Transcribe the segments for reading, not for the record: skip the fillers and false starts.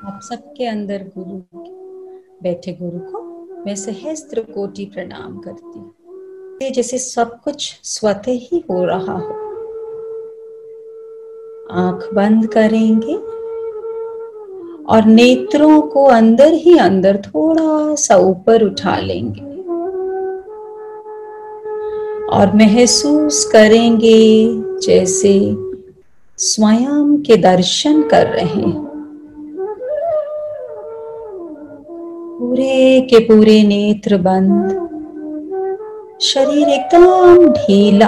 आप सबके अंदर गुरु बैठे गुरु को मैं सहस्त्र कोटि प्रणाम करती हूँ। जैसे सब कुछ स्वतः ही हो रहा हो। आंख बंद करेंगे और नेत्रों को अंदर ही अंदर थोड़ा सा ऊपर उठा लेंगे और महसूस करेंगे जैसे स्वयं के दर्शन कर रहे हैं। पूरे के पूरे नेत्र बंद, शरीर एकदम ढीला।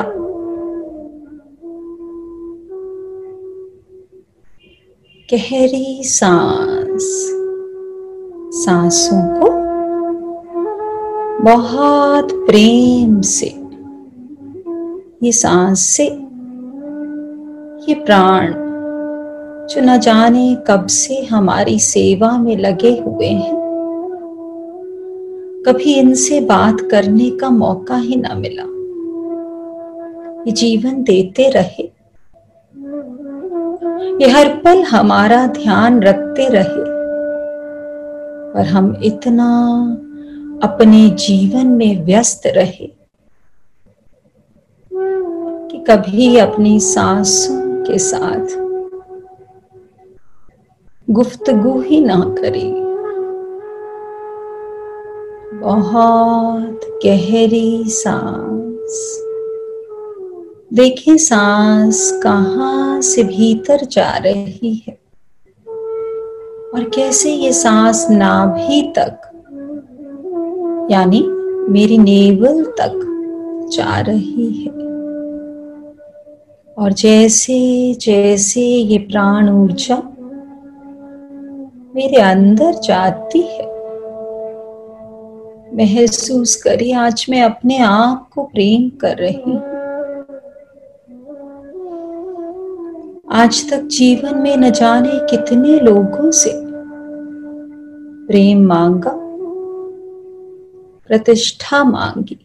गहरी सांस, सांसों को बहुत प्रेम से, ये सांस से ये प्राण जो न जाने कब से हमारी सेवा में लगे हुए हैं, कभी इनसे बात करने का मौका ही ना मिला। ये जीवन देते रहे, ये हर पल हमारा ध्यान रखते रहे, पर हम इतना अपने जीवन में व्यस्त रहे कि कभी अपनी सांसों के साथ गुफ्तगू ही ना करी। बहुत गहरी सांस। देखें सांस कहां से भीतर जा रही है और कैसे ये सांस नाभि तक यानी मेरी नेवल तक जा रही है। और जैसे जैसे ये प्राण ऊर्जा मेरे अंदर जाती है, महसूस करिए आज मैं अपने आप को प्रेम कर रही हूँ। आज तक जीवन में न जाने कितने लोगों से प्रेम मांगा, प्रतिष्ठा मांगी,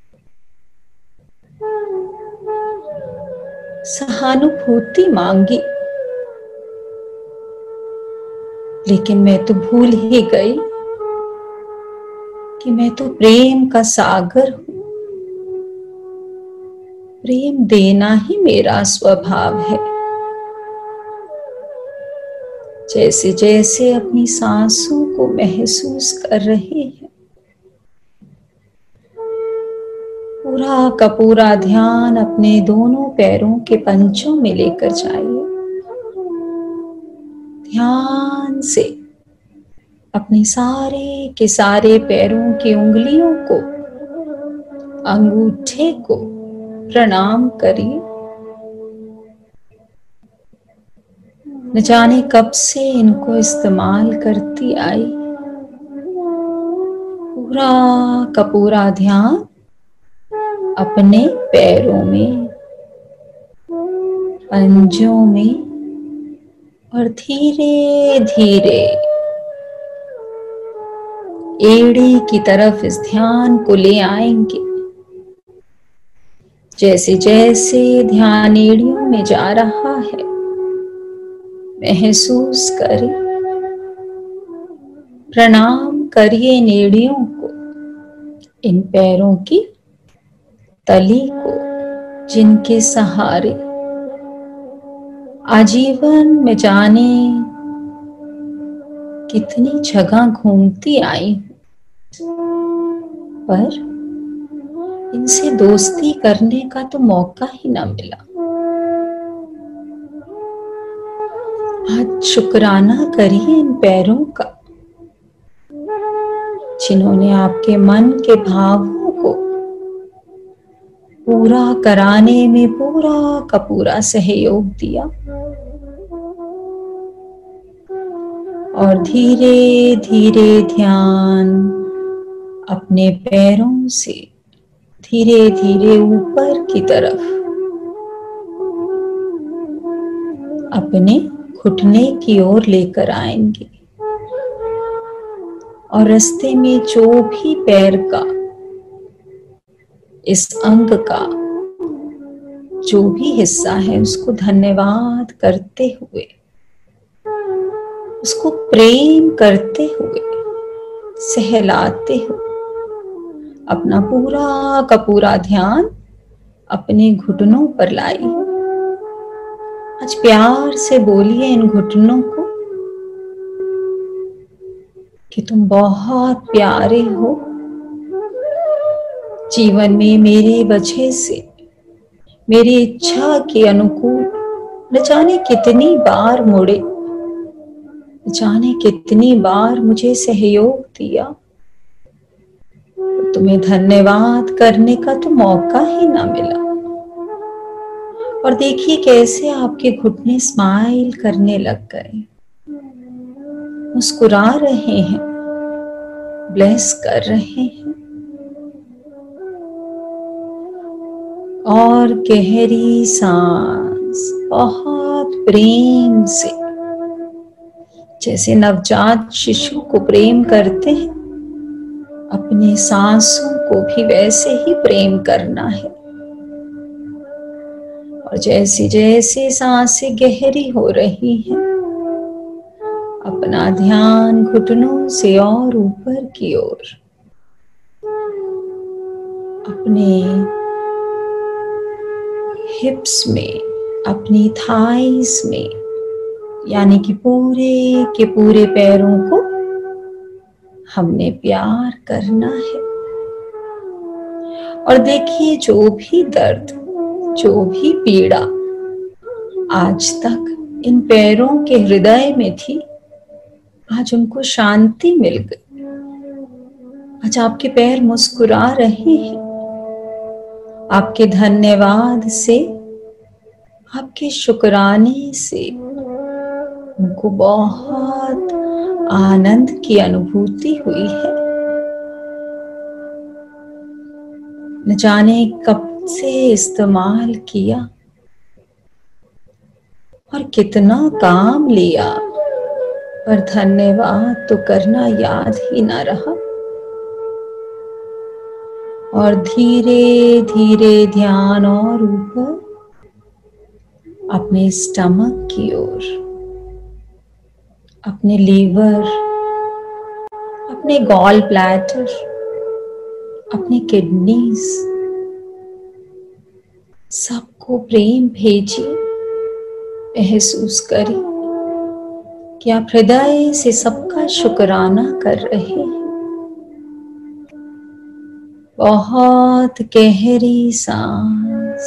सहानुभूति मांगी, लेकिन मैं तो भूल ही गई कि मैं तो प्रेम का सागर हूं। प्रेम देना ही मेरा स्वभाव है। जैसे जैसे अपनी सांसों को महसूस कर रहे हैं, पूरा का पूरा ध्यान अपने दोनों पैरों के पंजों में लेकर जाइए। ध्यान से अपने सारे के सारे पैरों की उंगलियों को, अंगूठे को प्रणाम करिए। न जाने कब से इनको इस्तेमाल करती आई। पूरा का पूरा ध्यान अपने पैरों में, पंजों में और धीरे धीरे एड़ी की तरफ इस ध्यान को ले आएंगे। जैसे जैसे ध्यान एड़ियों में जा रहा है, महसूस करें, प्रणाम करिए इन एड़ियों को, इन पैरों की तली को, जिनके सहारे आजीवन में जाने कितनी जगह घूमती आई, पर इनसे दोस्ती करने का तो मौका ही ना मिला। आज शुक्राना करिए इन पैरों का, जिन्होंने आपके मन के भावों को पूरा कराने में पूरा का पूरा सहयोग दिया। और धीरे धीरे ध्यान अपने पैरों से धीरे धीरे ऊपर की तरफ अपने घुटने की ओर लेकर आएंगे। और रास्ते में जो भी पैर का, इस अंग का जो भी हिस्सा है, उसको धन्यवाद करते हुए उसको प्रेम करते हुए, सहलाते हुए अपना पूरा का पूरा ध्यान अपने घुटनों पर लाई। आज प्यार से बोलिए इन घुटनों को कि तुम बहुत प्यारे हो। जीवन में मेरी वजह से, मेरी इच्छा के अनुकूल न जाने कितनी बार मुड़े, न जाने कितनी बार मुझे सहयोग दिया, तुम्हें धन्यवाद करने का तो मौका ही ना मिला। और देखिए कैसे आपके घुटने स्माइल करने लग गए, मुस्कुरा रहे हैं, ब्लेस कर रहे हैं। और गहरी सांस बहुत प्रेम से, जैसे नवजात शिशु को प्रेम करते हैं, अपने सांसों को भी वैसे ही प्रेम करना है। और जैसे जैसे सांसें गहरी हो रही हैं, अपना ध्यान घुटनों से और ऊपर की ओर, अपने हिप्स में, अपनी थाइस में, यानी कि पूरे के पूरे पैरों को हमने प्यार करना है। और देखिए जो भी दर्द, जो भी पीड़ा आज तक इन पैरों के हृदय में थी, आज उनको शांति मिल गई। आज आपके पैर मुस्कुरा रहे हैं, आपके धन्यवाद से, आपके शुक्राने से उनको बहुत आनंद की अनुभूति हुई है। न जाने कब से इस्तेमाल किया और कितना काम लिया, पर धन्यवाद तो करना याद ही ना रहा। और धीरे धीरे ध्यान और ऊपर अपने स्टमक की ओर, अपने लीवर, अपने गॉल ब्लैडर, अपने किडनीज, सबको प्रेम भेजिए। महसूस करिए कि आप हृदय से सबका शुक्राना कर रहे हैं। बहुत गहरी सांस,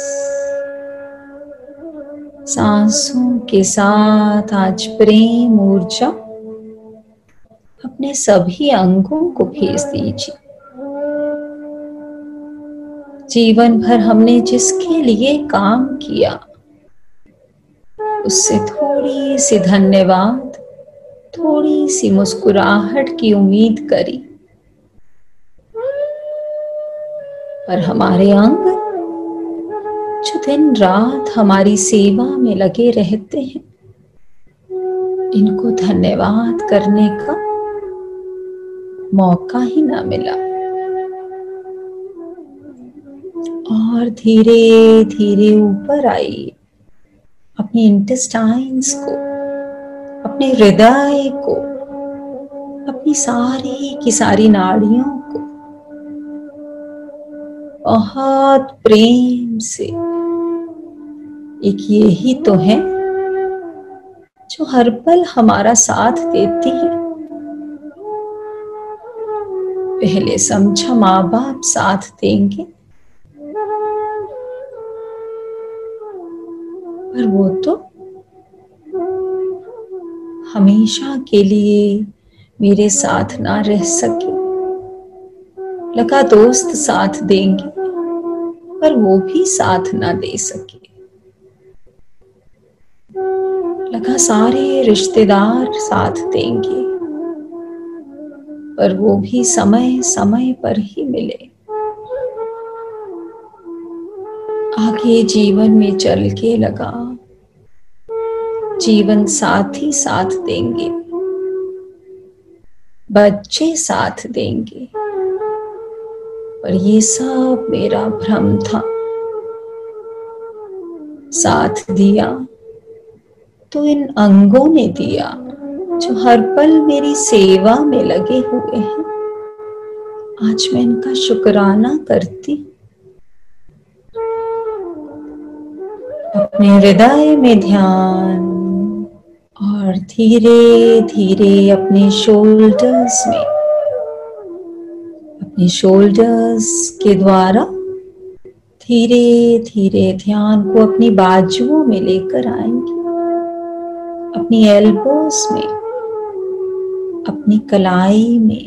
सांसों के साथ आज प्रेम ऊर्जा अपने सभी अंगों को भेज दीजिए। जीवन भर हमने जिसके लिए काम किया, उससे थोड़ी सी धन्यवाद, थोड़ी सी मुस्कुराहट की उम्मीद करी, पर हमारे अंग जो दिन रात हमारी सेवा में लगे रहते हैं, इनको धन्यवाद करने का मौका ही ना मिला। और धीरे धीरे ऊपर आइए, अपने इंटेस्टाइन्स को, अपने हृदय को, अपनी सारी की सारी नाड़ियों को बहुत प्रेम से, एक यही तो है जो हर पल हमारा साथ देती है। पहले समझा माँ बाप साथ देंगे, पर वो तो हमेशा के लिए मेरे साथ ना रह सके। लगा दोस्त साथ देंगे, पर वो भी साथ ना दे सके। लगा सारे रिश्तेदार साथ देंगे, पर वो भी समय समय पर ही मिले। आगे जीवन में चल के लगा जीवन साथी साथ देंगे, बच्चे साथ देंगे, पर ये सब मेरा भ्रम था। साथ दिया तो इन अंगों ने दिया जो हर पल मेरी सेवा में लगे हुए हैं, आज मैं इनका शुक्राना करती। अपने हृदय में ध्यान और धीरे धीरे अपने शोल्डर्स के द्वारा धीरे धीरे ध्यान को अपनी बाजुओं में लेकर आएंगे, अपनी एल्बोस में, अपनी कलाई में,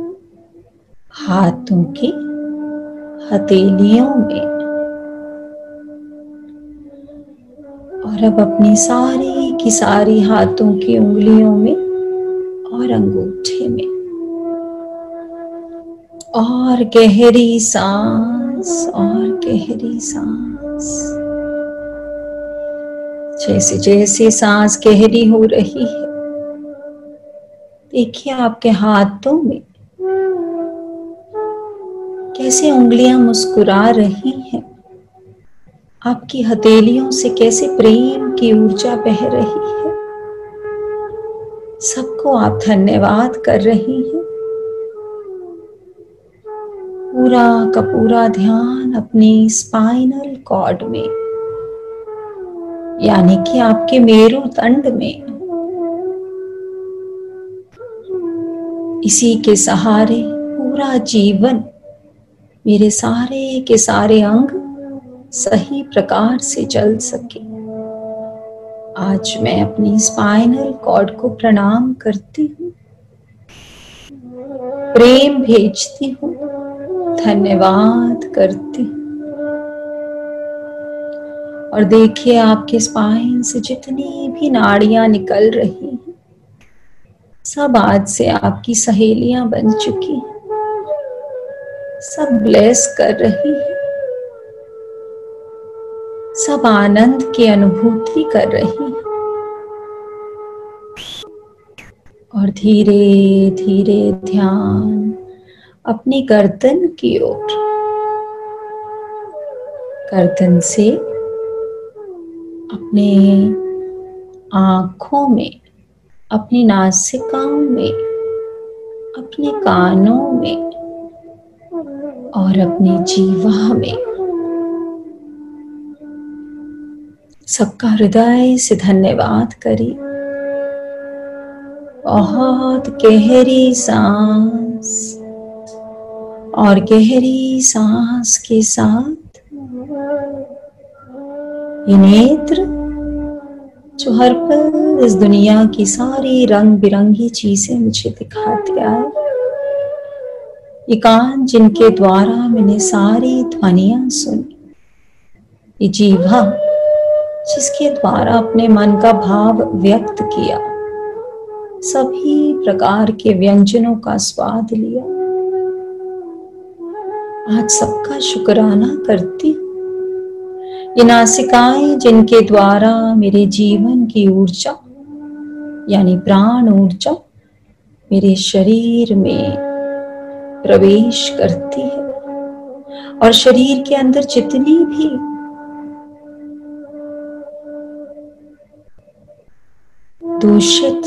हाथों की हथेलियों में, और अब अपनी सारी की सारी हाथों की उंगलियों में और अंगूठे में। और गहरी सांस और गहरी सांस। जैसे जैसे सांस गहरी हो रही है, देखिए आपके हाथों में कैसे उंगलियां मुस्कुरा रही हैं, आपकी हथेलियों से कैसे प्रेम की ऊर्जा बह रही है। सबको आप धन्यवाद कर रही हैं। पूरा का पूरा ध्यान अपनी स्पाइनल कॉर्ड में, यानी कि आपके मेरुदंड में, इसी के सहारे पूरा जीवन, मेरे सारे के सारे अंग सही प्रकार से चल सके। आज मैं अपनी स्पाइनल कॉर्ड को प्रणाम करती हूँ, प्रेम भेजती हूँ, धन्यवाद करती हूँ। और देखिए आपके स्पाइन से जितनी भी नाड़ियां निकल रही हैं, सब आज से आपकी सहेलियां बन चुकी हैं, सब ब्लेस कर रही हैं, सब आनंद की अनुभूति कर रही हैं। और धीरे धीरे ध्यान अपनी गर्दन की ओर, गर्दन से अपने आंखों में, अपनी नासिकाओं में, अपने कानों में और अपनी जीवा में। सबका हृदय से धन्यवाद करिए। बहुत गहरी सांस, और गहरी सांस के साथ ये नेत्र जो हर पल इस दुनिया की सारी रंग बिरंगी चीजें मुझे दिखाते आए, ये कान जिनके द्वारा मैंने सारी ध्वनियां सुनी, ये जीवा जिसके द्वारा अपने मन का भाव व्यक्त किया, सभी प्रकार के व्यंजनों का स्वाद लिया, आज सबका शुक्राना करती हूँ। ये नासिकाएं जिनके द्वारा मेरे जीवन की ऊर्जा, यानी प्राण ऊर्जा, मेरे शरीर में प्रवेश करती है, और शरीर के अंदर जितनी भी दूषित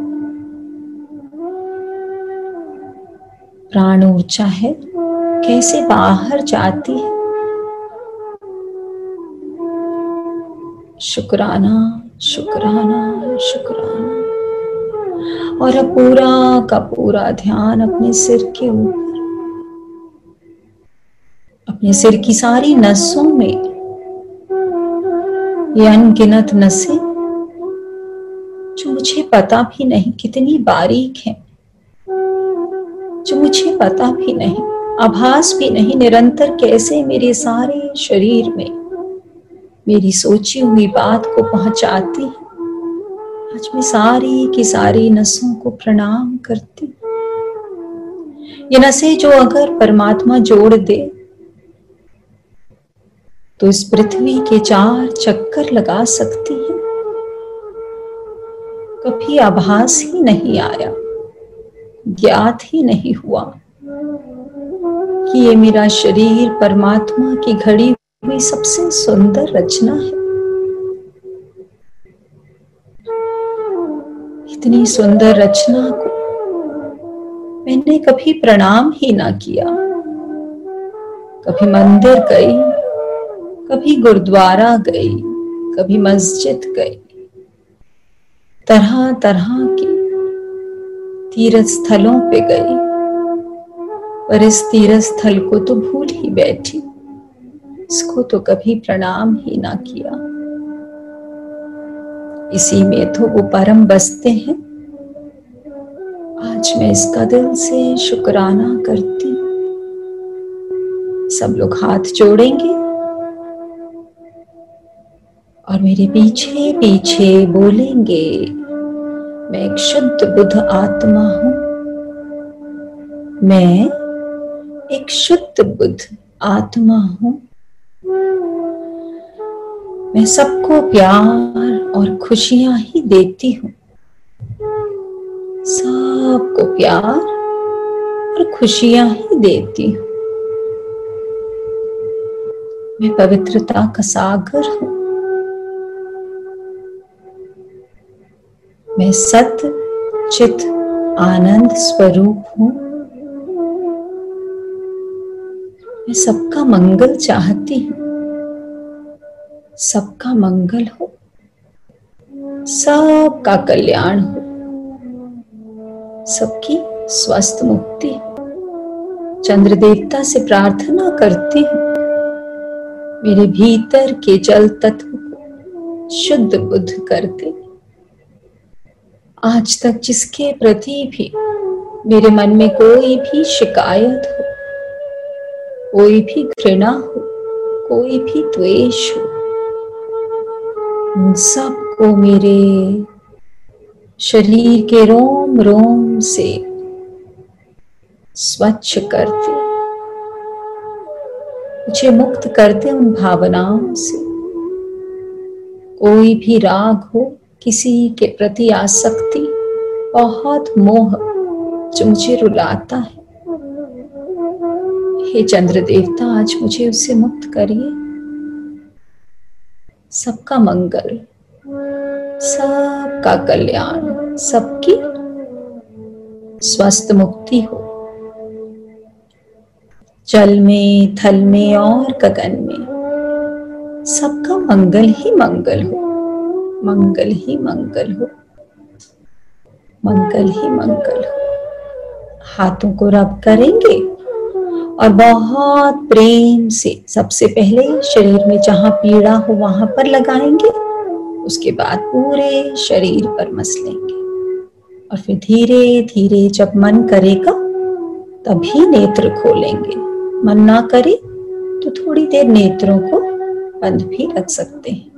प्राण ऊर्जा है, कैसे बाहर जाती है। शुक्राना शुक्राना शुक्राना। और अब पूरा का पूरा ध्यान अपने सिर के ऊपर, अपने सिर की सारी नसों में, ये अनगिनत नसें जो मुझे पता भी नहीं कितनी बारीक हैं, जो मुझे पता भी नहीं, आभास भी नहीं, निरंतर कैसे मेरे सारे शरीर में मेरी सोची हुई बात को पहुंचाती है। आज मैं सारी की सारी नसों को प्रणाम करती हूँ। ये नसें जो अगर परमात्मा जोड़ दे तो इस पृथ्वी के 4 चक्कर लगा सकती है। कभी आभास ही नहीं आया, ज्ञात ही नहीं हुआ कि ये मेरा शरीर परमात्मा की घड़ी हुई सबसे सुंदर रचना है। इतनी सुंदर रचना को मैंने कभी प्रणाम ही ना किया। कभी मंदिर गई, कभी गुरुद्वारा गई, कभी मस्जिद गई, तरह तरह के तीर्थ स्थलों पे गई, पर इस तीर्थ स्थल को तो भूल ही बैठी, इसको तो कभी प्रणाम ही ना किया। इसी में तो वो परम बसते हैं। आज मैं इसका दिल से शुक्राना करती। सब लोग हाथ जोड़ेंगे और मेरे पीछे पीछे बोलेंगे, मैं एक शुद्ध बुद्ध आत्मा हूं। मैं एक शुद्ध बुद्ध आत्मा हूं। मैं सबको प्यार और खुशियां ही देती हूं। सबको प्यार और खुशियां ही देती हूं। मैं पवित्रता का सागर हूं। मैं सत्य चित आनंद स्वरूप हूं। मैं सबका मंगल चाहती हूं। सबका मंगल हो, सबका कल्याण हो, सबकी स्वस्थ मुक्ति हो। चंद्र देवता से प्रार्थना करती हूं, मेरे भीतर के जल तत्व को शुद्ध बुद्ध कर दे। आज तक जिसके प्रति भी मेरे मन में कोई भी शिकायत हो, कोई भी घृणा हो, कोई भी द्वेष हो, उन सबको मेरे शरीर के रोम रोम से स्वच्छ कर दे। मुझे मुक्त कर दे उन भावनाओं से। कोई भी राग हो, किसी के प्रति आसक्ति, बहुत मोह जो मुझे रुलाता है, हे चंद्र देवता आज मुझे उससे मुक्त करिए। सबका मंगल, सबका कल्याण, सबकी स्वस्थ मुक्ति हो। जल में, थल में और गगन में सबका मंगल ही मंगल हो। मंगल ही मंगल हो। मंगल ही मंगल हो। हाथों को रब करेंगे और बहुत प्रेम से सबसे पहले शरीर में जहां पीड़ा हो वहां पर लगाएंगे, उसके बाद पूरे शरीर पर मसलेंगे और फिर धीरे धीरे जब मन करेगा तभी नेत्र खोलेंगे। मन ना करे तो थोड़ी देर नेत्रों को बंद भी रख सकते हैं।